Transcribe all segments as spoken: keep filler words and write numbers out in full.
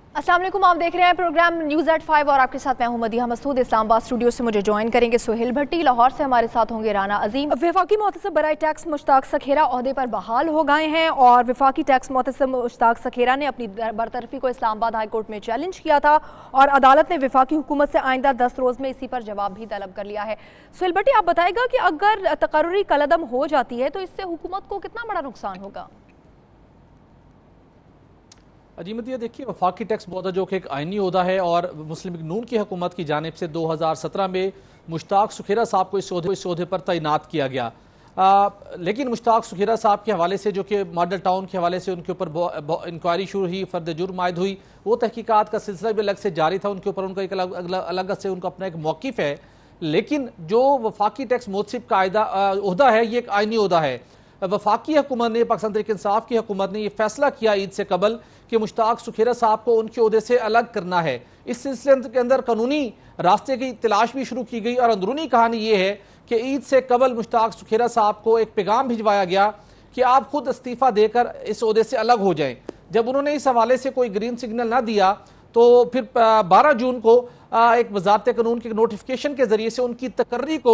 अस्सलाम वालेकुम, आप देख रहे हैं प्रोग्राम न्यूज़ एट फाइव और आपके साथ मैं हूं मदीहा मसूद। इस्लामाबाद स्टूडियो से मुझे ज्वाइन करेंगे सुहेल भट्टी, लाहौर से हमारे साथ होंगे राना अजीम। वफाकी मोहतसब बराए टैक्स मुश्ताक सखेरा ओहदे पर बहाल हो गए हैं और वफाकी टैक्स मोहतसब मुश्ताक सखेरा ने अपनी बरतरफी को इस्लामाबाद हाई कोर्ट में चैलेंज किया था और अदालत ने वफाकी हुकूमत से आइंदा दस रोज़ में इसी पर जवाब भी तलब कर लिया है। सुहेल भट्टी, आप बताएगा कि अगर तकर्रुरी कलअदम हो जाती है तो इससे हुकूमत को कितना बड़ा नुकसान होगा? अजीमतिया देखिए, वफाकी टैक्स बोर्ड जो कि एक आइनी ओहदा है और मुस्लिम लीग नून की हुकूमत की जानिब से दो हज़ार सत्रह में मुश्ताक सुखेरा साहब को इस ओहदे इस ओहदे पर तैनात किया गया। आ, लेकिन मुश्ताक सुखेरा साहब के हवाले से जो कि मॉडल टाउन के हवाले से उनके ऊपर इंक्वायरी शुरू हुई, फर्द जुर्म आयद हुई, वो तहकीकात का सिलसिला भी अलग से जारी था। उनके ऊपर उनका एक अलग अलग से उनका अपना एक मौक़िफ़ है। लेकिन जो वफाकी टैक्स मोहतसिब का आयदा ओहदा है, ये एक आइनी ओहदा है। वफाकी हुकूमत ने, पाकिस्तान तहरीक इंसाफ की हुकूमत ने यह फैसला किया ईद से कबल कि मुश्ताक सुखेरा साहब को उनके ओहदे से अलग करना है। इस सिलसिले के अंदर कानूनी रास्ते की तलाश भी शुरू की गई और अंदरूनी कहानी यह है कि ईद से कबल मुश्ताक सुखेरा साहब को एक पैगाम भिजवाया गया कि आप खुद इस्तीफ़ा देकर इस ओहदे से अलग हो जाएं। जब उन्होंने इस हवाले से कोई ग्रीन सिग्नल ना दिया तो फिर बारह जून को एक वजारत कानून के नोटिफिकेशन के जरिए से उनकी तकर्री को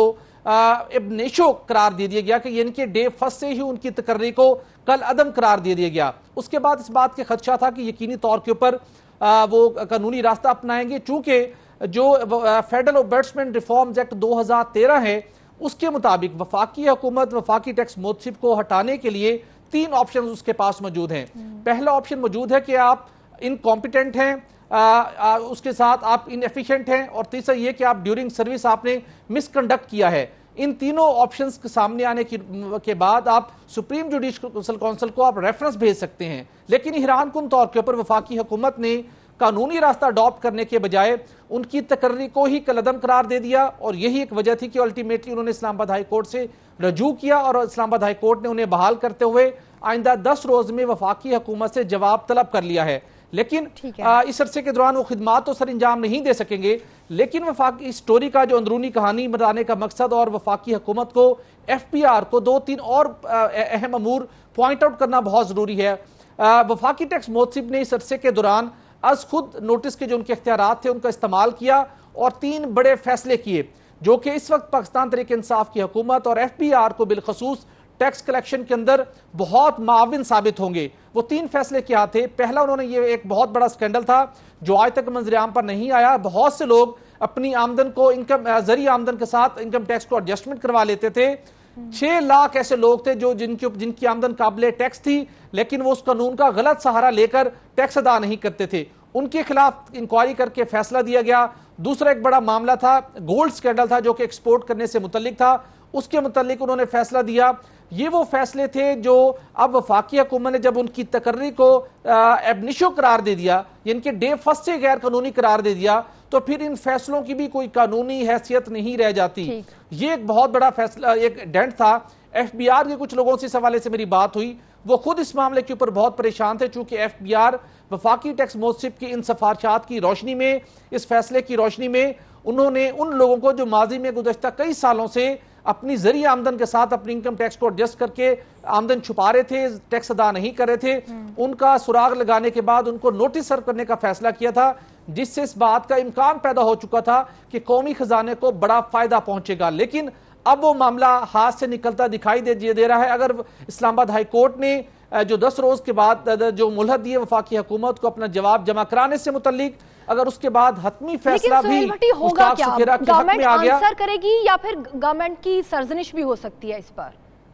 इब्नेशो करार दे दिया गया कि यानी डे फर्स्ट से ही उनकी तकर्री को कल अदम करार दे दिया गया। उसके बाद इस बात के खदशा था कि यकीनी तौर के ऊपर वो कानूनी रास्ता अपनाएंगे, चूंकि जो फेडरल ओम्बड्समैन रिफॉर्म्स एक्ट दो हजार तेरह है उसके मुताबिक वफाकी हुकूमत वफाकी टैक्स मोहतसिब को हटाने के लिए तीन ऑप्शन उसके पास मौजूद हैं। पहला ऑप्शन मौजूद है कि आप इनकॉम्पिटेंट हैं, आ, आ, उसके साथ आप इनएफिशिएंट हैं, और तीसरा ये कि आप ड्यूरिंग सर्विस आपने मिसकंडक्ट किया है। इन तीनों ऑप्शंस के सामने आने की के बाद आप सुप्रीम जुडिशल काउंसिल को आप रेफरेंस भेज सकते हैं। लेकिन हैरान कुन तौर के ऊपर वफाकी हुकूमत ने कानूनी रास्ता अडॉप्ट करने के बजाय उनकी तकर्री को ही कलअदम करार दे दिया और यही एक वजह थी कि अल्टीमेटली उन्होंने इस्लामाबाद हाई कोर्ट से रजू किया और इस्लामाबाद हाई कोर्ट ने उन्हें बहाल करते हुए आइंदा दस रोज में वफाकी हुकूमत से जवाब तलब कर लिया है। लेकिन आ, इस अरसे के दौरान वो खिदमात तो सर अंजाम नहीं दे सकेंगे। लेकिन वफाकी स्टोरी का जो अंदरूनी कहानी बताने का मकसद और वफाकी हुकूमत को एफ पी आर को दो तीन और अहम अमूर पॉइंट आउट करना बहुत जरूरी है। आ, वफाकी टैक्स मोहतसिब ने इस अरसे के दौरान अज खुद नोटिस के जो उनके इख्तियारात थे उनका इस्तेमाल किया और तीन बड़े फैसले किए जो कि इस वक्त पाकिस्तान तहरीक इंसाफ की हुकूमत और एफ पी आर को बिलखसूस टैक्स कलेक्शन के अंदर बहुत माविन साबित होंगे। वो तीन फैसले क्या थे? पहला, उन्होंने ये एक बहुत बड़ा स्कैंडल था जो आज तक मंजरेआम पर नहीं आया। बहुत से लोग अपनी आमदन को इनकम जरिए आमदन के साथ इनकम टैक्स को एडजस्टमेंट करवा लेते थे। छह लाख ऐसे लोग थे जो जिनकी जिनकी आमदन काबिले टैक्स थी लेकिन वो उस कानून का गलत सहारा लेकर टैक्स अदा नहीं करते थे। उनके खिलाफ इंक्वायरी करके फैसला दिया गया। दूसरा एक बड़ा मामला था, गोल्ड स्कैंडल था जो कि एक्सपोर्ट करने से मुतल्लिक था। उसके मुतल्लिक उन्होंने फैसला दिया। ये वो फैसले थे जो अब वफाकी हुकूमत ने जब उनकी तकर्री को एबनिशो करार दे दिया, यानी कि डे फर्स्ट से गैर कानूनी करार दे दिया, तो फिर इन फैसलों की भी कोई कानूनी हैसियत नहीं रह जाती। ये एक बहुत बड़ा फैसला, एक डेंट था। एफ बी आर के कुछ लोगों से इस हवाले से मेरी बात हुई, वो खुद इस मामले के ऊपर बहुत परेशान थे चूंकि एफ बी आर वफाकी टैक्स मोहतसिब की इन सिफारिशात की रोशनी में, इस फैसले की रोशनी में उन्होंने उन लोगों को जो माजी में गुज़श्ता कई सालों से अपनी जरिए आमदन के साथ अपनी इनकम टैक्स को एडजस्ट करके आमदन छुपा रहे थे, टैक्स अदा नहीं कर रहे थे, उनका सुराग लगाने के बाद उनको नोटिस सर्व करने का फैसला किया था, जिससे इस बात का इम्कान पैदा हो चुका था कि कौमी खजाने को बड़ा फायदा पहुंचेगा। लेकिन अब वो मामला हाथ से निकलता दिखाई दे, दे रहा है। अगर इस्लामाबाद हाई कोर्ट ने जो दस रोज के बाद जो मुहलत दी है वफाकी हुकूमत को अपना जवाब जमा कराने से मुतल्लिक, अगर उसके बाद हतमी फैसला भी होगा क्या, गवर्नमेंट आंसर करेगी या फिर गवर्नमेंट की सरजनिश भी हो सकती है इस पर?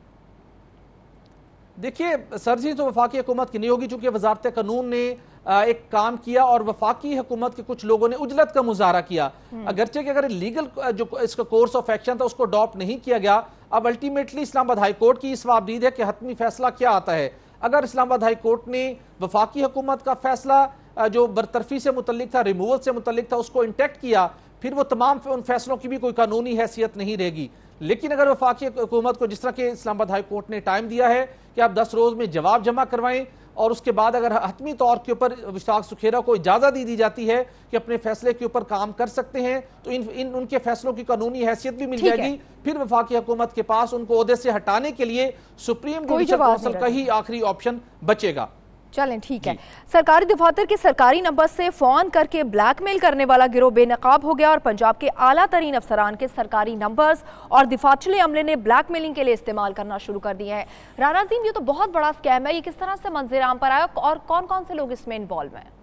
देखिए, सरजनिश तो वफाकी हुकूमत की नहीं होगी चूंकि वजारत कानून ने एक काम किया और वफाकी हुकूमत के कुछ लोगों ने उजलत का मुजाहरा किया। अगरचे कि अगर लीगल जो इसका कोर्स ऑफ एक्शन था उसको अडॉप्ट नहीं किया गया, अब अल्टीमेटली इस्लामाबाद हाई कोर्ट की सवाबदीद है कि हतमी फैसला क्या आता है। अगर इस्लामाबाद हाई कोर्ट ने वफाकी हुकूमत का फैसला जो बरतरफी से मुतल्लिक था, रिमूवल से मुतल्लिक था, उसको इंटेक्ट किया, फिर वो तमाम उन फैसलों की भी कोई कानूनी हैसियत नहीं रहेगी। लेकिन अगर वफाकी हुकूमत को जिस तरह के इस्लामाबाद हाई कोर्ट ने टाइम दिया है कि आप दस रोज में जवाब जमा करवाएं और उसके बाद अगर हतमी तौर के ऊपर मुश्ताक सुखेरा को इजाजत दी दी जाती है कि अपने फैसले के ऊपर काम कर सकते हैं, तो इन, इन उनके फैसलों की कानूनी हैसियत भी मिल जाएगी। फिर वफाकी हुकूमत के पास उनको ओहदे से हटाने के लिए सुप्रीम जुडिशल काउंसिल का ही आखिरी ऑप्शन बचेगा। चलें ठीक है। सरकारी दफातर के सरकारी नंबर से फोन करके ब्लैकमेल करने वाला गिरोह बेनकाब हो गया और पंजाब के आला तरीन अफसरान के सरकारी नंबर्स और दिफातली अमले ने ब्लैकमेलिंग के लिए इस्तेमाल करना शुरू कर दिया है। राना अजीम, ये तो बहुत बड़ा स्कैम है, ये किस तरह से मंजर आम पर आया और कौन कौन से लोग इसमें इन्वॉल्व हैं?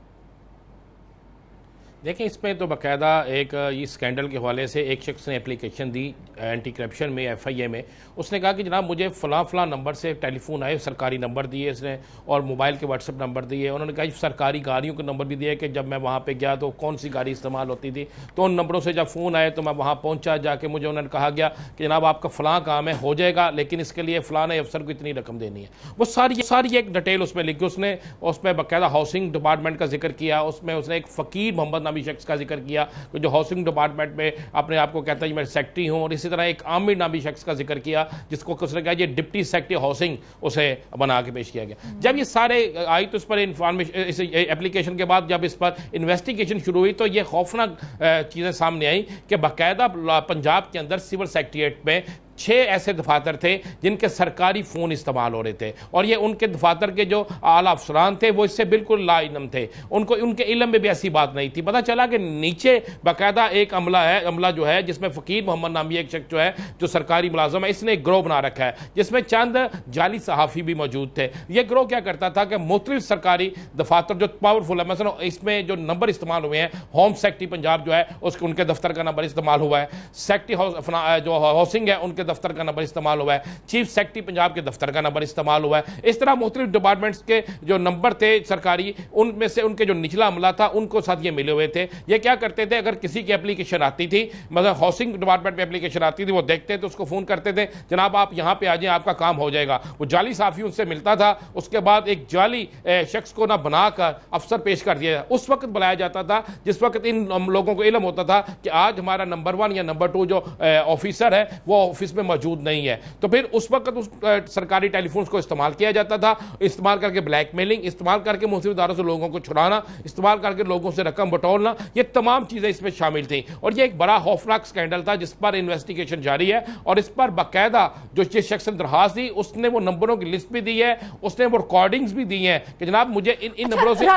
देखिए, इसमें तो बाकायदा एक इस स्कैंडल के हवाले से एक शख्स ने एप्लीकेशन दी एंटी करप्शन में, एफ आई ए में। उसने कहा कि जनाब मुझे फ़लाँ फ़लाँ नंबर से टेलीफोन आए, सरकारी नंबर दिए इसने और मोबाइल के व्हाट्सएप नंबर दिए। उन्होंने कहा सरकारी गाड़ियों के नंबर भी दिए कि जब मैं वहाँ पे गया तो कौन सी गाड़ी इस्तेमाल होती थी। तो उन नंबरों से जब फ़ोन आए तो मैं वहाँ पहुँचा, जाके मुझे उन्होंने कहा गया कि जनाब आपका फ़लाँ काम है, हो जाएगा, लेकिन इसके लिए फ़लाँ अफसर को इतनी रकम देनी है। वो सारी सारी एक डिटेल उसमें लिखी उसने। उसमें बाकायदा हाउसिंग डिपार्टमेंट का जिक्र किया, उसमें उसने एक फ़कीर मोहम्मद नामी शख्स का जिक्र किया जो हाउसिंग डिपार्टमेंट में अपने आप को कहता है मैं सेक्रेटरी हूं, और इसी तरह एक आमिर नामी शख्स का जिक्र किया जिसको उसने कहा ये डिप्टी सेक्रेटरी हाउसिंग उसे बना के पेश किया गया। जब ये सारे आई तो इस पर इंफॉर्मेशन, इस एप्लीकेशन के बाद जब इस पर इन्वेस्टिगेशन शुरू हुई तो ये खौफनाक चीज़ें सामने आई कि बाकायदा पंजाब के अंदर सिविल सेक्रेटरीट में छः ऐसे दफातर थे जिनके सरकारी फ़ोन इस्तेमाल हो रहे थे, और ये उनके दफातर के जो आला अफसरान थे वो इससे बिल्कुल लाइलम थे, उनको उनके इल्म में भी ऐसी बात नहीं थी। पता चला कि नीचे बाकायदा एक अमला है, अमला जो है जिसमें फ़कीर मोहम्मद नामी एक शख्स जो है जो सरकारी मुलाजम है, इसने एक गिरोह बना रखा है जिसमें चंद जाली सहाफ़ी भी मौजूद थे। ये गिरोह क्या करता था कि मुख्तलिफ सरकारी दफातर जो पावरफुल है, मसलन इसमें जो नंबर इस्तेमाल हुए हैं, होम सेक्रेटरी पंजाब जो है उसके उनके दफ्तर का नंबर इस्तेमाल हुआ है, सेक्रेटरी जो हाउसिंग है उनके दफ्तर का नंबर इस्तेमाल हुआ है, चीफ सेक्रेटरी पंजाब के दफ्तर का नंबर इस्तेमाल हुआ है। इस तरह मुख्तलिफ डिपार्टमेंट्स के जो नंबर थे सरकारी, उनमें से उनके जो निचला अमला था उनको साथ ये मिले हुए थे। ये क्या करते थे, अगर किसी की एप्लीकेशन आती थी, मतलब हाउसिंग डिपार्टमेंट में एप्लीकेशन आती थी, वो देखते तो उसको फ़ोन करते थे जनाब आप यहाँ पे आ जाएं, आपका काम हो जाएगा। वो जाली साफ़ी उनसे मिलता था, उसके बाद एक जाली शख्स को ना बनाकर अफसर पेश कर दिया, उस वक्त बुलाया जाता था जिस वक्त इन लोगों को इल्म होता था कि आज हमारा नंबर वन या नंबर टू जो ऑफिसर है वो ऑफिस में मौजूद नहीं है। तो फिर उस वक्त उस सरकारी टेलीफोन को इस्तेमाल किया जाता था, इस्तेमाल करके ब्लैकमेलिंग, इस्तेमाल करके मुख्तलिफ इदारों से लोगों को छुड़ाना, इस्तेमाल करके लोगों से रकम बटोरना, ये तमाम चीज़ें इसमें शामिल थी। और ये एक बड़ा खौफनाक स्कैंडल था जिस पर इन्वेस्टिगेशन जारी है, और इस पर बाकायदा जो जिस शख्स ने दरखास्त दी उसने वो नंबरों की लिस्ट भी दी है, उसने वो रिकॉर्डिंग्स भी दी हैं कि जनाब मुझे इन इन नंबरों से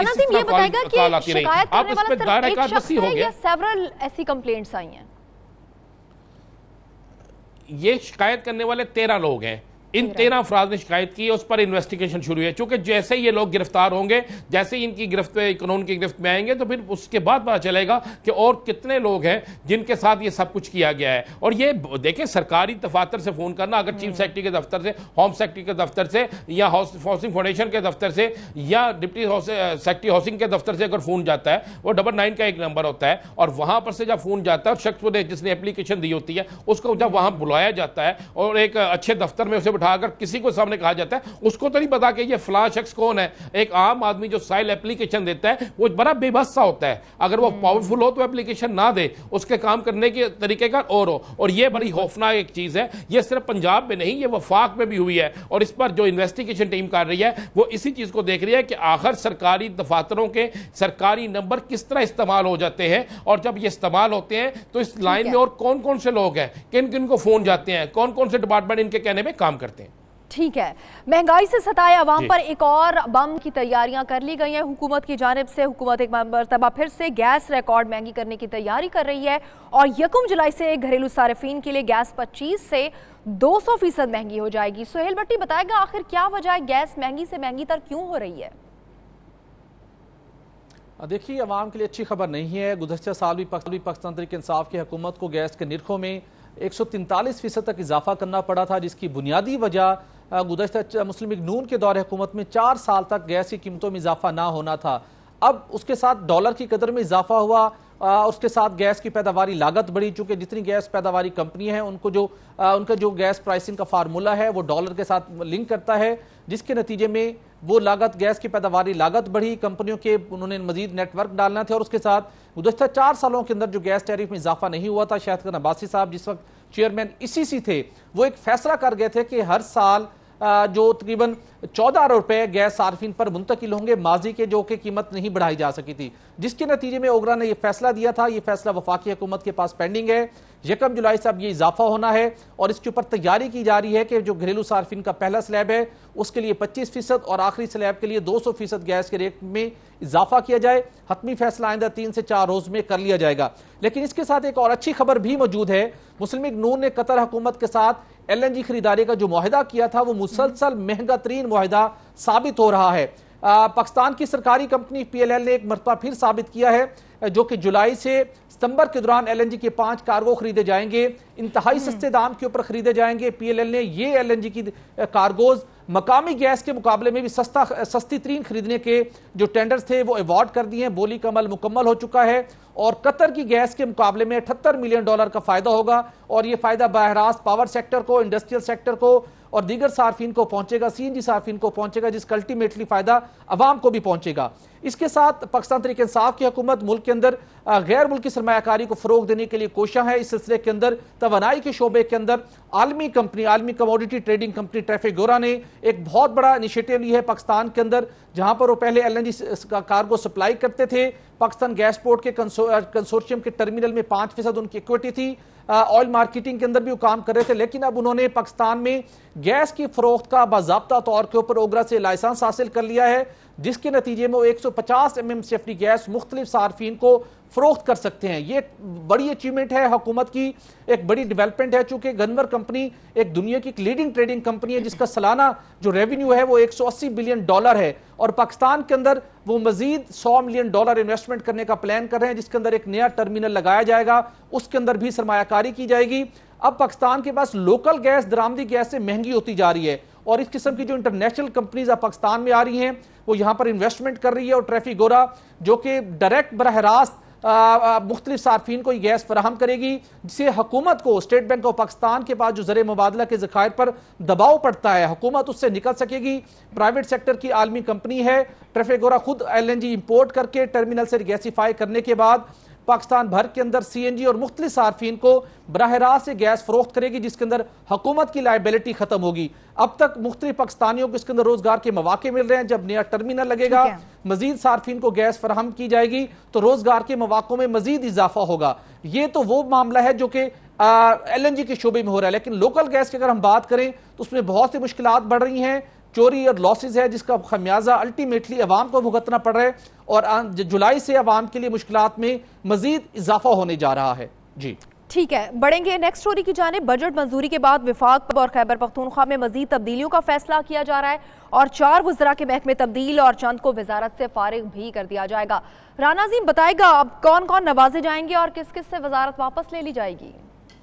कॉल आती रही। आप इस पर दायरा कारदस्ती हो गया। सेवरल ऐसी कंप्लेंट्स आई हैं, ये शिकायत करने वाले तेरह लोग हैं, इन तेरह अफराद ने शिकायत की, उस पर इन्वेस्टिगेशन शुरू है। चूंकि जैसे ये लोग गिरफ्तार होंगे, जैसे ही इनकी गिरफ्त कानून की गिरफ्त में आएंगे तो फिर उसके बाद पता चलेगा कि और कितने लोग हैं जिनके साथ ये सब कुछ किया गया है। और ये देखें, सरकारी दफातर से फ़ोन करना, अगर चीफ सेक्रेटरी के दफ्तर से, होम सेक्रेटरी के दफ्तर से, या हाउसिंग फाउंडेशन के दफ्तर से, या डिप्टी सेक्रेटरी हाउसिंग के दफ्तर से अगर फ़ोन जाता है, वो डबल नाइन का एक नंबर होता है, और वहाँ पर से जब फ़ोन जाता है और शख्स जिसने एप्लीकेशन दी होती है उसको जब वहाँ बुलाया जाता है और एक अच्छे दफ्तर में उसे अगर किसी को सामने कहा जाता है, उसको तो नहीं पता कि ये फलां शख्स कौन है। एक आम आदमी जो साइल एप्लीकेशन देता है वो बड़ा बेबस सा होता है, अगर वो पावरफुल हो तो एप्लीकेशन ना दे, उसके काम करने के तरीके का और हो। और ये बड़ी खौफनाक एक चीज़ है, ये सिर्फ पंजाब में नहीं, ये वफाक में भी हुई है, और इस पर जो इन्वेस्टिगेशन टीम कर रही है वो इसी चीज़ को देख रही है कि आखिर सरकारी दफातरों के सरकारी नंबर किस तरह इस्तेमाल हो जाते हैं, और जब ये इस्तेमाल होते हैं तो इस लाइन में और कौन कौन से लोग हैं, किन किन को फ़ोन जाते हैं, कौन कौन से डिपार्टमेंट इनके कहने में काम करते हैं। ठीक है, महंगाई से सताए अवाम पर एक और बम की तैयारियां कर ली गई हैं हुकूमत की जानिब से। हुकूमत एक मरतबा फिर से गैस रिकॉर्ड महंगी करने की तैयारी कर रही है, और यकम जुलाई से घरेलू सार्फिन के लिए गैस पच्चीस से दो सौ फीसद महंगी हो जाएगी। सोहेल भट्टी बताएगा आखिर क्या वजह गैस महंगी से महंगी तर क्यों हो रही है? देखिए, अवाम के लिए अच्छी खबर नहीं है। गुज़श्ता साल भी पाकिस्तान तहरीक इंसाफ की हुकूमत को गैस के निर्खों में एक सौ तैंतालीस फीसद तक इजाफा करना पड़ा था, जिसकी बुनियादी वजह गुज़श्ता मुस्लिम लीग नून के दौर हुकूमत में चार साल तक गैस की कीमतों में इजाफा ना होना था। अब उसके साथ डॉलर की कदर में इजाफा हुआ, आ, उसके साथ गैस की पैदावारी लागत बढ़ी, चूंकि जितनी गैस पैदावारी कंपनी है उनको जो आ, उनका जो गैस प्राइसिंग का फार्मूला है वो डॉलर के साथ लिंक करता है, जिसके नतीजे में वो लागत, गैस की पैदावारी लागत बढ़ी। कंपनियों के उन्होंने मजीद नेटवर्क डालना थे, और उसके साथ गुज़श्ता चार सालों के अंदर जो गैस टैरिफ में इजाफा नहीं हुआ था, शाहिद खान अब्बासी साहब जिस वक्त चेयरमैन इसी सी थे, वो एक फैसला कर गए थे कि हर साल जो तकरीबन चौदह रुपए गैस सार्फिन पर मुंतकिल होंगे, माजी के जो कि कीमत नहीं बढ़ाई जा सकी थी, जिसके नतीजे में ओगरा ने यह फैसला दिया था। यह फैसला वफाकी हुकूमत के पास पेंडिंग है यकम जुलाई से अब ये इजाफा होना है और इसके ऊपर तैयारी की जा रही है कि जो घरेलू सार्फिन का पहला स्लैब है उसके लिए पच्चीस फीसद और आखिरी स्लैब के लिए दो सौ फीसद गैस के रेट में इजाफा किया जाए। हतमी फैसला आइंदा तीन से चार रोज में कर लिया जाएगा। लेकिन इसके साथ एक और अच्छी खबर भी मौजूद है। मुस्लिम लीग नून ने कतर हुकूमत के साथ एल एन जी खरीदारी का जो मुआहिदा किया था वो मुसलसल महंगा तरीन मुआहिदा साबित हो रहा है। आ, पाकिस्तान की सरकारी कंपनी पी एल एल ने एक मरतबा फिर साबित किया है जो कि जुलाई से सितंबर के दौरान एल एन जी के पांच कार्गो खरीदे जाएंगे, इंतहाई सस्ते दाम के ऊपर खरीदे जाएंगे। पी एल एल ने ये एल एन जी की कार्गोज मकामी गैस के मुकाबले में भी सस्ता सस्ती तरीन खरीदने के जो टेंडर्स थे वो अवार्ड कर दिए हैं। बोली का अमल मुकम्मल हो चुका है और कतर की गैस के मुकाबले में अठहत्तर मिलियन डॉलर का फायदा होगा और ये फायदा बहरास्त पावर सेक्टर को, इंडस्ट्रियल सेक्टर को और दीगर सार्फिन को पहुंचेगा, सी एन जी सार्फिन को पहुंचेगा, जिसका अल्टीमेटली फायदा अवाम को भी पहुंचेगा। इसके साथ पाकिस्तान तहरीक इंसाफ की हुकूमत मुल्क के अंदर गैर मुल्की सरमायाकारी को फरोग देने के लिए कोशिश है। इस सिलसिले के अंदर तवानाई के शोबे के अंदर आलमी कंपनी, आलमी कमोडिटी ट्रेडिंग कंपनी ट्रैफिगोरा ने एक बहुत बड़ा इनिशिएटिव लिया है पाकिस्तान के अंदर, जहां पर वो पहले एल एन जी का कार्गो सप्लाई करते थे। पाकिस्तान गैस पोर्ट के कंसोर्शियम के टर्मिनल में पांच फीसद उनकी इक्विटी थी, ऑयल मार्केटिंग के अंदर भी वो काम कर रहे थे। लेकिन अब उन्होंने पाकिस्तान में गैस की फरोख्त का बाज़ाब्ता तौर के ऊपर ओगरा से लाइसेंस हासिल कर लिया है, जिसके नतीजे में वो एक सौ पचास एम एम सेफ्टी गैस मुख्तलिफ सार्फिन को फरोख्त कर सकते हैं। ये बड़ी अचीवमेंट है हुकूमत की, एक बड़ी डेवलपमेंट है। चूंकि गनवर कंपनी एक दुनिया की एक लीडिंग ट्रेडिंग कंपनी है जिसका सालाना जो रेवेन्यू है वो एक सौ अस्सी बिलियन डॉलर है और पाकिस्तान के अंदर वो मजीद सौ मिलियन डॉलर इन्वेस्टमेंट करने का प्लान कर रहे हैं, जिसके अंदर एक नया टर्मिनल लगाया जाएगा, उसके अंदर भी सरमायाकारी की जाएगी। अब पाकिस्तान के पास लोकल गैस दरामदी गैस से महंगी होती जा रही है और इस किस्म की जो इंटरनेशनल कंपनीज अब पाकिस्तान में आ रही हैं वो यहां पर इन्वेस्टमेंट कर रही है और ट्रैफिगोरा जो कि डायरेक्ट बरह रास्त मुख्तलिफ सार्फिन को गैस फराहम करेगी, जिससे हुकूमत को, स्टेट बैंक ऑफ पाकिस्तान के पास जो ज़र मुबादला के ज़खायर पर दबाव पड़ता है, हुकूमत उससे निकल सकेगी। प्राइवेट सेक्टर की आलमी कंपनी है ट्रैफिगोरा, खुद एल एन जी इंपोर्ट करके टर्मिनल से गैसीफाई करने के बाद पाकिस्तान भर के अंदर सी एन जी और मुख्तलिफ सार्फिन को बराह रास्त से गैस फरोख्त करेगी, जिसके अंदर हुकूमत की लायबिलिटी खत्म होगी। अब तक मुख्तलिफ पाकिस्तानियों को इसके अंदर रोजगार के मौके मिल रहे हैं। जब नया टर्मिनल लगेगा, मजीद सार्फिन को गैस फराहम की जाएगी तो रोजगार के मौकों में मजीद इजाफा होगा। ये तो वो मामला है जो कि एल एन जी के शोबे में हो रहा है। लेकिन लोकल गैस की अगर हम बात करें तो उसमें बहुत सी मुश्किलात बढ़ रही हैं, चोरी और लॉसेज है जिसका खमियाजा अल्टीमेटली अवाम को भुगतना पड़ रहा है और जुलाई से अवाम के लिए मुश्किलात में मजीद इजाफा होने जा रहा है। जी ठीक है, बढ़ेंगे नेक्स्ट स्टोरी की जानिब। बजट मंजूरी के बाद वफाक और खैबर पख्तूनख्वा में मजीद तब्दीलियों का फैसला किया जा रहा है और चार वज़रा के महकमे तब्दील और चंद को वजारत से फारिग भी कर दिया जाएगा। राना अजीम बताएगा अब कौन कौन नवाजे जाएंगे और किस किस से वजारत वापस ले ली जाएगी?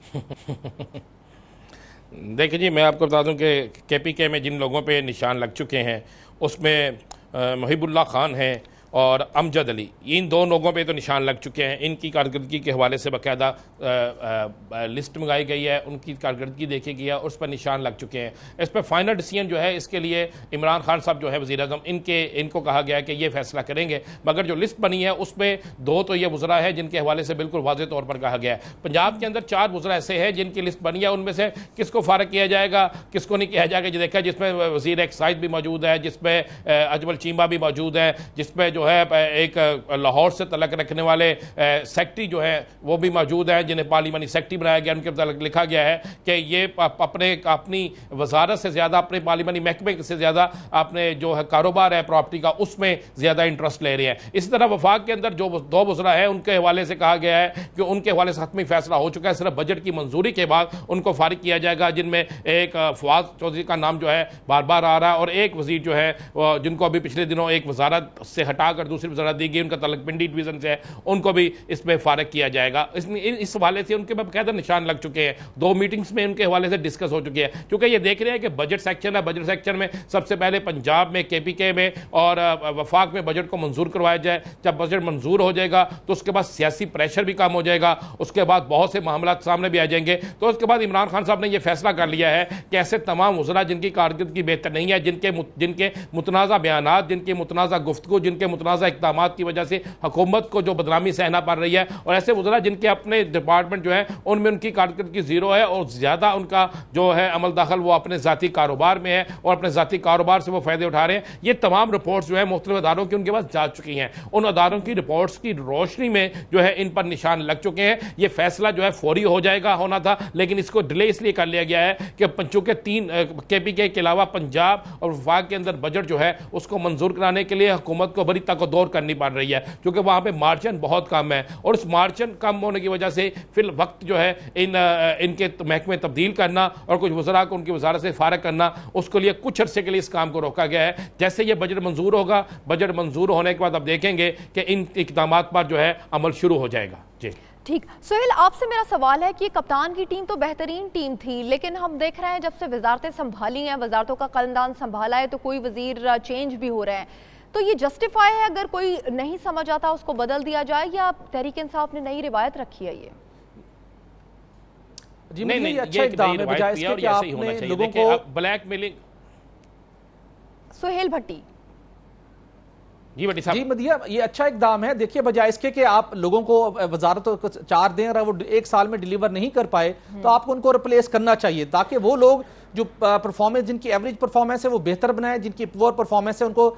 देखिए जी, मैं आपको बता दूं कि के पी के में जिन लोगों पे निशान लग चुके हैं उसमें मुहिबुल्लाह खान हैं और अमजद अली, इन दो लोगों पे तो निशान लग चुके हैं। इनकी कारकर्दगी के हवाले से बाकायदा लिस्ट मंगाई गई है, उनकी कारकर्दगी देखी गई है, उस पर निशान लग चुके हैं। इस पर फाइनल डिसीजन जो है इसके लिए इमरान खान साहब जो है वज़ीर आज़म, इनके इनको कहा गया है कि ये फैसला करेंगे। मगर जो लिस्ट बनी है उसमें दो तो ये वज़रा है जिनके हवाले से बिल्कुल वाज़ेह तौर पर कहा गया है। पंजाब के अंदर चार वज़रा ऐसे हैं जिनकी लिस्ट बनी है, उनमें से किसको फारग किया जाएगा, किसको नहीं किया जाएगा, जो देखा जिसमें वज़ीर एक्साइज भी मौजूद है, जिसमें अजमल चीमा भी मौजूद है, जिसमें जो है एक लाहौर से तलक रखने वाले सेक्रेटरी जो है वो भी मौजूद है, जिन्हें पार्लिमानी सेक्रेटरी बनाया गया। उनके तलक लिखा गया है कि ये अपने अपनी वजारत से ज़्यादा, अपने पार्लिमानी महकमे से ज़्यादा अपने जो है कारोबार है प्रॉपर्टी का उसमें ज़्यादा इंटरेस्ट ले रहे हैं। इसी तरह वफाक के अंदर जो दो वज़रा है उनके हवाले से कहा गया है कि उनके हवाले से हतमी फैसला हो चुका है, सिर्फ बजट की मंजूरी के बाद उनको फारिग किया जाएगा, जिनमें एक फवाद चौधरी का नाम जो है बार बार आ रहा है और एक वज़ीर जो है जिनको अभी पिछले दिनों एक वजारत से हटाकर दूसरी वजारत दी गई, उनका तलक पिंडी डिवीजन से है, उनको भी इसमें फारिग किया जाएगा। इस, इस हवाले से उनके बाकायदा निशान लग चुके हैं, दो मीटिंग्स में उनके हवाले से डिस्कस हो चुकी है। क्योंकि ये देख रहे हैं कि बजट सेक्शन है, बजट सेक्शन में सबसे पहले पंजाब में, के पी के में और वफाक में बजट को मंजूर करवाया जाए। जब बजट मंजूर हो जाएगा तो उसके बाद सियासी प्रेशर भी कम हो जाएगा, उसके बाद बहुत से मामला सामने भी आ जाएंगे। तो उसके बाद इमरान खान साहब ने यह फैसला कर लिया है कि ऐसे तमाम वज़रा जिनकी कारकर्दगी बेहतर नहीं है, जिनके जिनके मुतनाज़ा बयानात, जिनके मुतनाज़ा गुफ्तगू, जिनके मुतनाज़ा इक़दाम की वजह से हुकूमत को जो बदनामी सहना पड़ रही है, और ऐसे वज़रा जिनके अपने डिपार्टमेंट जो है उनमें उनकी कारकर्दगी ज़ीरो है और ज़्यादा उनका जो है अमल दाखिल वो अपने ज़ाती कारोबार में है और अपने ज़ाती कारोबार से वो फ़ायदे उठा रहे हैं। ये तमाम रिपोर्ट्स जो है मुख्तलिफ अदारों की उनके पास जा चुकी हैं। उन अदारों की रिपोर्ट्स की रोशनी में जो है इन पर निशान लग चुके हैं। ये फैसला जो है फौरी हो जाएगा, होना था, लेकिन इसको डिले इसलिए कर लिया गया है कि चूंकि तीन के पी के के अलावा पंजाब और वफाक के अंदर बजट जो है उसको मंजूर कराने के लिए हुकूमत को बड़ी तकदौर करनी पड़ रही है, क्योंकि वहाँ पे मार्जिन बहुत कम है और उस मार्जिन कम होने की वजह से फिर वक्त जो है इन इनके महकमे तब्दील करना और कुछ वज़रा को उनकी वजारत से फारग करना, उसके लिए कुछ अरसे के लिए इस काम को रोका गया है। जैसे ये बजट मंजूर होगा, बजट मंजूर होने के बाद अब देखेंगे कि इन इक़दाम पर जो है अमल शुरू हो जाएगा। जी ठीक, सोहेल आपसे मेरा सवाल है कि कप्तान की टीम तो बेहतरीन टीम थी, लेकिन हम देख रहे हैं जब से वजारतें संभाली हैं, वजारतों का कलमदान संभाला है, तो कोई वजीर चेंज भी हो रहे हैं, तो ये जस्टिफाई है अगर कोई नहीं समझ आता उसको बदल दिया जाए, या तहरीक इंसाफ ने नई रिवायत रखी है? ये जी नहीं, नहीं, अच्छा इक़दाम है बजाय इसके कि आपने लोगों को ब्लैकमेलिंग। सोहेल भट्टी जी भट्टी साहब, जी मदिया, ये अच्छा इक़दाम है। देखिए बजाय इसके कि आप लोगों को वजारत को चार दें और वो एक साल में डिलीवर नहीं कर पाए, तो आपको उनको रिप्लेस करना चाहिए ताकि वो लोग जो परफॉर्मेंस, जिनकी एवरेज परफॉर्मेंस है वो बेहतर बनाए, जिनकी पुअर परफॉर्मेंस है उनको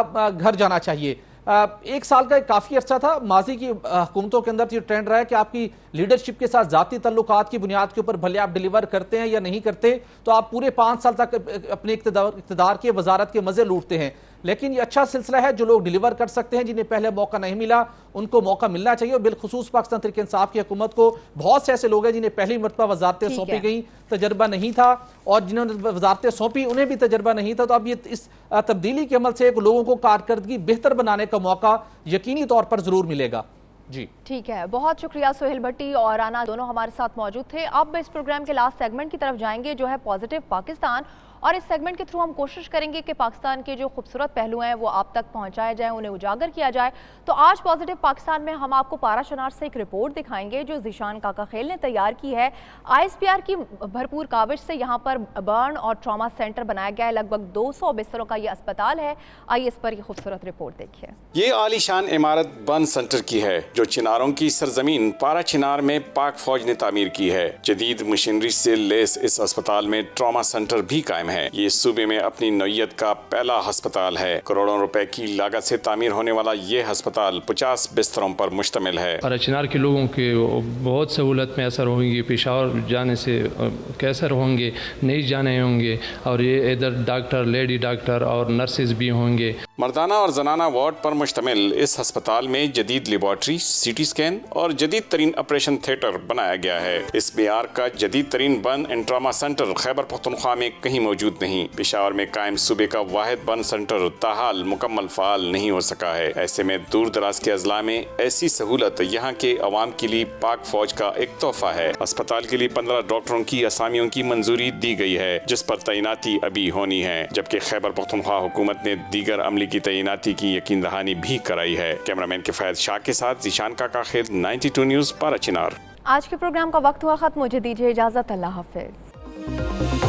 घर जाना चाहिए। एक साल का काफ़ी अर्सा था। माजी की हुकूमतों के अंदर ये ट्रेंड रहा है कि आपकी लीडरशिप के साथ जाती तल्लुकात की बुनियाद के ऊपर भले आप डिलीवर करते हैं या नहीं करते, तो आप पूरे पाँच साल तक अपने इक़्तिदार के वजारत के मज़े लूटते हैं। लेकिन ये अच्छा सिलसिला है, जो लोग डिलीवर कर सकते हैं, जिन्हें पहले मौका नहीं मिला उनको मौका मिलना चाहिए। और बिलखुसूस पाकिस्तान तहरीक इंसाफ की हुकूमत को बहुत से ऐसे लोग हैं जिन्हें पहली मरतबा वजारतें सौंपी गई, तजर्बा नहीं था, और जिन्होंने वजारतें सौंपी उन्हें भी तजर्बा नहीं था। तो अब ये इस तब्दीली के अमल से लोगों को कारकर्दगी बेहतर बनाने का मौका यकीनी तौर पर जरूर मिलेगा। जी ठीक है, बहुत शुक्रिया। सोहेल भट्टी और राना दोनों हमारे साथ मौजूद थे। अब इस प्रोग्राम के लास्ट सेगमेंट की तरफ जाएंगे जो है पॉजिटिव पाकिस्तान, और इस सेगमेंट के थ्रू हम कोशिश करेंगे कि पाकिस्तान के जो खूबसूरत पहलू हैं वो आप तक पहुंचाए जाएं, उन्हें उजागर किया जाए। तो आज पॉजिटिव पाकिस्तान में हम आपको पाराशनार से एक रिपोर्ट दिखाएंगे जो ज़ीशान काका खेल ने तैयार की है। आई एस पी आर की भरपूर काविश से यहाँ पर बर्न और ट्रॉमा सेंटर बनाया गया है। लगभग दो सौ बिस्तरों का ये अस्पताल है। आइए इस पर ये खूबसूरत रिपोर्ट देखिए। ये आलीशान इमारत बर्न सेंटर की है जो चिनारों की सरजमीन पारा चिनार में पाक फौज ने तामीर की है। जदीद मशीनरी से लेस इस अस्पताल में ट्रॉमा सेंटर भी कायम है। ये सूबे में अपनी नौयत का पहला अस्पताल है। करोड़ों रुपए की लागत से तामीर होने वाला ये अस्पताल पचास बिस्तरों पर मुश्तमिल है। पारा चिनार के लोगों के बहुत सहूलत में असर होंगी, पेशावर जाने से कैसर होंगे, नहीं जाने होंगे, और ये इधर डॉक्टर, लेडी डॉक्टर और नर्सेज भी होंगे। मर्दाना और जनाना वार्ड पर मुश्तमिल इस अस्पताल में जदीद लेबॉर्ट्री, सीटी स्कैन और जदीद तरीन ऑपरेशन थिएटर बनाया गया है। इस बिहार का जदीद तरीन burn and trauma centre Khyber Pakhtunkhwa में कहीं मौजूद नहीं। पेशावर में कायम सूबे का वाहिद बर्न सेंटर ताहाल मुकम्मल फाल नहीं हो सका है। ऐसे में दूर दराज के अजला में ऐसी सहूलत यहाँ के अवाम के लिए पाक फौज का एक तोहफा है। अस्पताल के लिए पंद्रह डॉक्टरों की असामियों की मंजूरी दी गई है जिस पर तैनाती अभी होनी है, जबकि खैबर पख्तूनख्वा हुकूमत ने दीगर अमली की तैनाती की यकीन दहानी भी कराई है। कैमरामैन किफायत शाह के साथ ज़ीशान काका खेल, नाइन्टी टू न्यूज़, पारा चिनार। आज के प्रोग्राम का वक्त हुआ खत्म, मुझे दीजिए इजाजत। अल्लाह हाफिज।